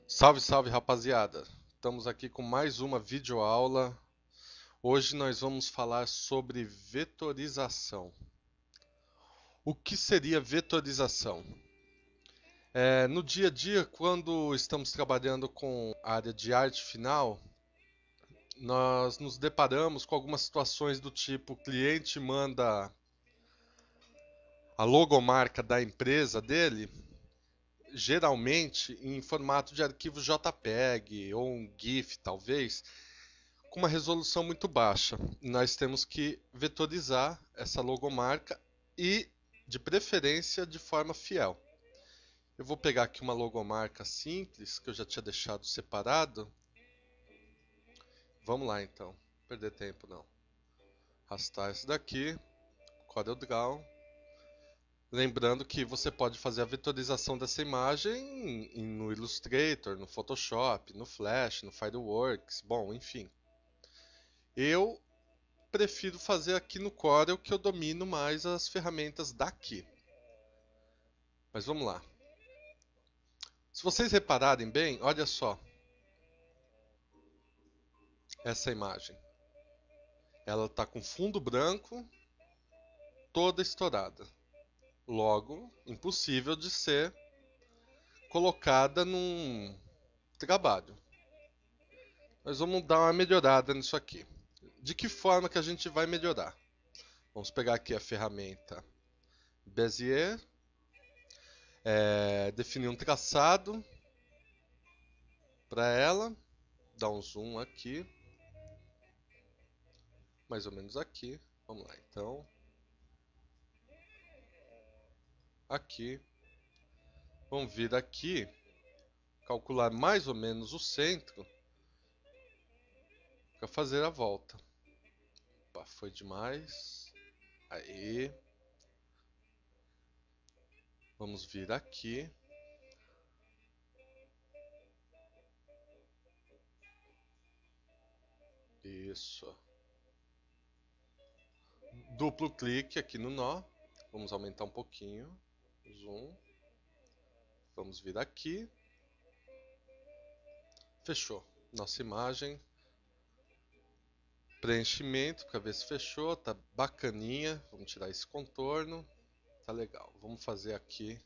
Salve, salve, rapaziada! Estamos aqui com mais uma videoaula. Hoje nós vamos falar sobre vetorização. O que seria vetorização? No dia a dia, quando estamos trabalhando com a área de arte final, nós nos deparamos com algumas situações do tipo: o cliente manda a logomarca da empresa dele, geralmente em formato de arquivo JPEG ou um GIF, talvez, com uma resolução muito baixa. Nós temos que vetorizar essa logomarca e, de preferência, de forma fiel. Eu vou pegar aqui uma logomarca simples que eu já tinha deixado separado. Vamos lá então, não perder tempo não. Arrastar esse daqui, CorelDRAW. Lembrando que você pode fazer a vetorização dessa imagem no Illustrator, no Photoshop, no Flash, no Fireworks, bom, enfim. Eu prefiro fazer aqui no Corel, que eu domino mais as ferramentas daqui. Mas vamos lá. Se vocês repararem bem, olha só essa imagem. Ela está com fundo branco, toda estourada. Logo, impossível de ser colocada num trabalho. Nós vamos dar uma melhorada nisso aqui. De que forma que a gente vai melhorar? Vamos pegar aqui a ferramenta Bezier, definir um traçado para ela, dar um zoom aqui, mais ou menos aqui. Vamos lá, então, aqui. Vamos vir aqui, calcular mais ou menos o centro para fazer a volta. Opa, foi demais. Aí. Vamos vir aqui. Isso. Duplo clique aqui no nó. Vamos aumentar um pouquinho. Zoom. Vamos vir aqui. Fechou. Nossa imagem. Preenchimento para ver se fechou. Tá bacaninha. Vamos tirar esse contorno. Tá legal. Vamos fazer aqui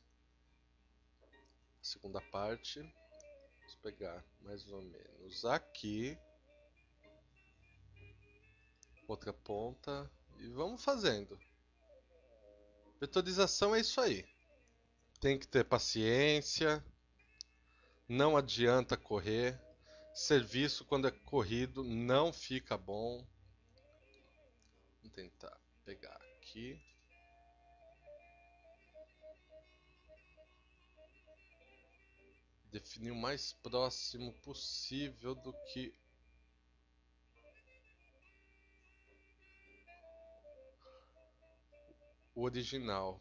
a segunda parte. Vamos pegar mais ou menos aqui. Outra ponta. E vamos fazendo. Vetorização é isso aí. Tem que ter paciência. Não adianta correr. Serviço, quando é corrido, não fica bom. Vamos tentar pegar aqui. Definir o mais próximo possível do que o original.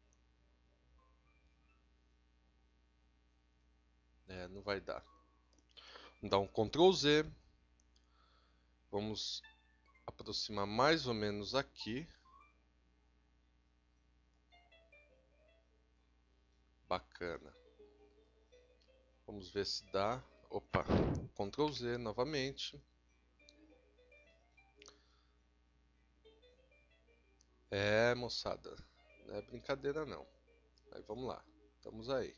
Não vai dar. Vamos dar um Ctrl Z. Vamos aproximar mais ou menos aqui. Bacana. Vamos ver se dá. Opa, Ctrl Z novamente. Moçada, não é brincadeira não. Aí vamos lá, estamos aí.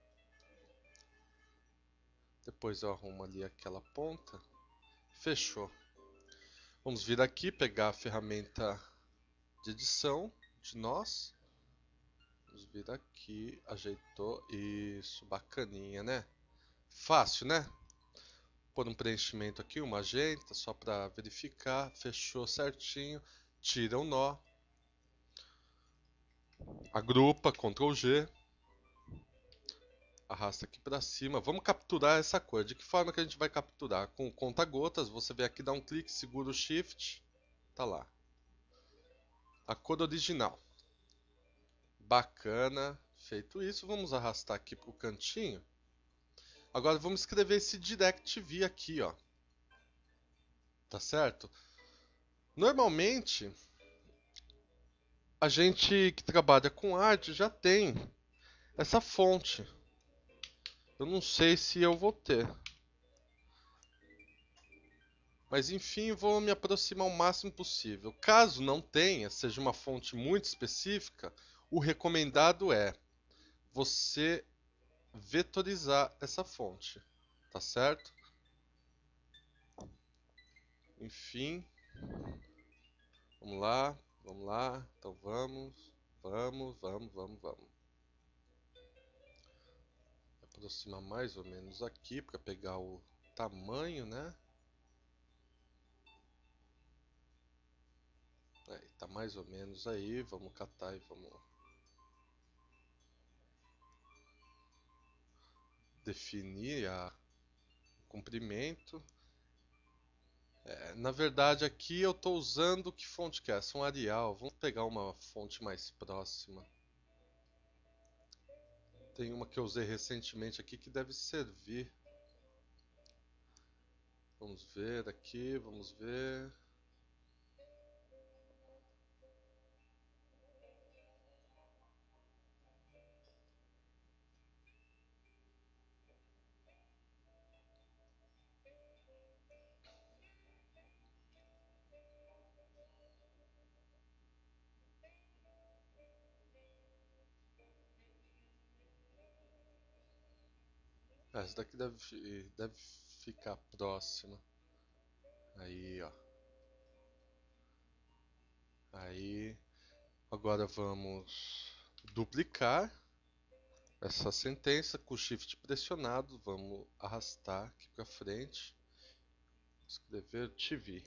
Depois eu arrumo ali aquela ponta. Fechou. Vamos vir aqui, pegar a ferramenta de edição de nós. Vamos vir aqui, ajeitou. Isso, bacaninha, né? Fácil, né? Pôr um preenchimento aqui, uma magenta, só para verificar. Fechou certinho. Tira o nó. Agrupa, Ctrl G. Arrasta aqui para cima. Vamos capturar essa cor. De que forma que a gente vai capturar? Com conta-gotas. Você vem aqui, dá um clique, segura o Shift. Tá lá. A cor original. Bacana. Feito isso, vamos arrastar aqui para o cantinho. Agora vamos escrever esse DirectV aqui, ó. Tá certo? Normalmente, a gente que trabalha com arte já tem essa fonte. Eu não sei se eu vou ter. Mas enfim, vou me aproximar o máximo possível. Caso não tenha, seja uma fonte muito específica, o recomendado é você vetorizar essa fonte, tá certo? Enfim, vamos lá, vamos lá. Então vamos. Aproximar mais ou menos aqui para pegar o tamanho, né? Tá mais ou menos aí. Vamos catar e vamos definir o comprimento. Na verdade, aqui eu estou usando que fonte que é? Essa é um Arial. Vamos pegar uma fonte mais próxima. Tem uma que eu usei recentemente aqui que deve servir. Vamos ver aqui, vamos ver. Essa daqui deve ficar próxima. Aí, ó. Aí, agora vamos duplicar essa sentença com o Shift pressionado. Vamos arrastar aqui para frente. Escrever TV.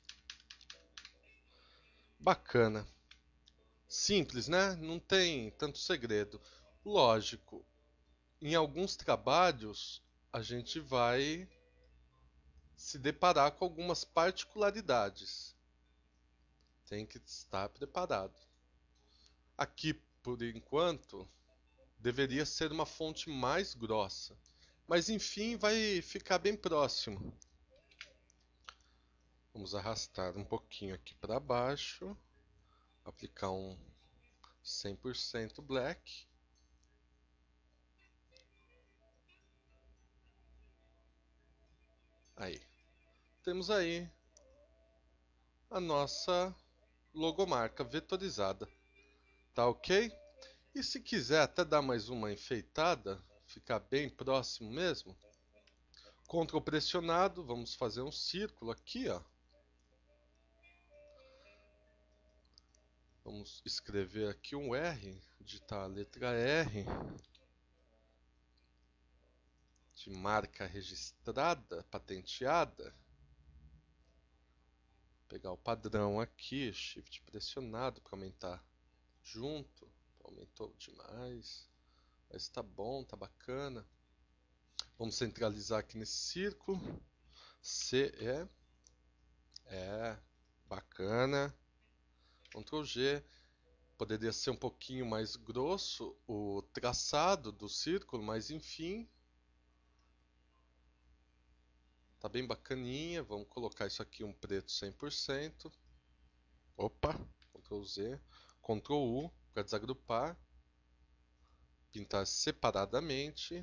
Bacana. Simples, né? Não tem tanto segredo. Lógico, em alguns trabalhos a gente vai se deparar com algumas particularidades. Tem que estar preparado. Aqui, por enquanto, deveria ser uma fonte mais grossa. Mas enfim, vai ficar bem próximo. Vamos arrastar um pouquinho aqui para baixo. Aplicar um 100% black. Aí. Temos aí a nossa logomarca vetorizada. Tá ok? E se quiser até dar mais uma enfeitada, ficar bem próximo mesmo, Ctrl pressionado, vamos fazer um círculo aqui, ó. Vamos escrever aqui um R, digitar a letra R de marca registrada, patenteada. Pegar o padrão aqui, Shift pressionado para aumentar junto. Aumentou demais, mas tá bom, tá bacana. Vamos centralizar aqui nesse círculo. CE. Bacana. Ctrl G. Poderia ser um pouquinho mais grosso o traçado do círculo, mas enfim. Tá bem bacaninha. Vamos colocar isso aqui um preto 100%. Opa, Ctrl Z. Ctrl U para desagrupar. Pintar separadamente.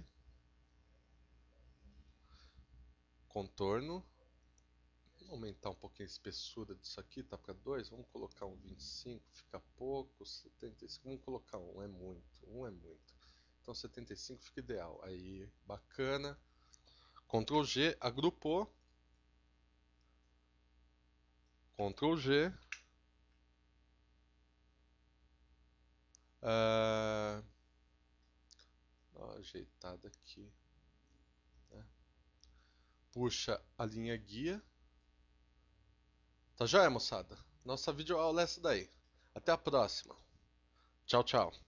Contorno. Vamos aumentar um pouquinho a espessura disso aqui, tá para 2. Vamos colocar um 25, fica pouco. 75, vamos colocar um é muito. Então 75 fica ideal. Aí, bacana. Ctrl G, agrupou. Ctrl G. Dá uma ajeitada aqui. Né? Puxa a linha guia. Tá joia, moçada? Nossa videoaula é essa daí. Até a próxima. Tchau, tchau.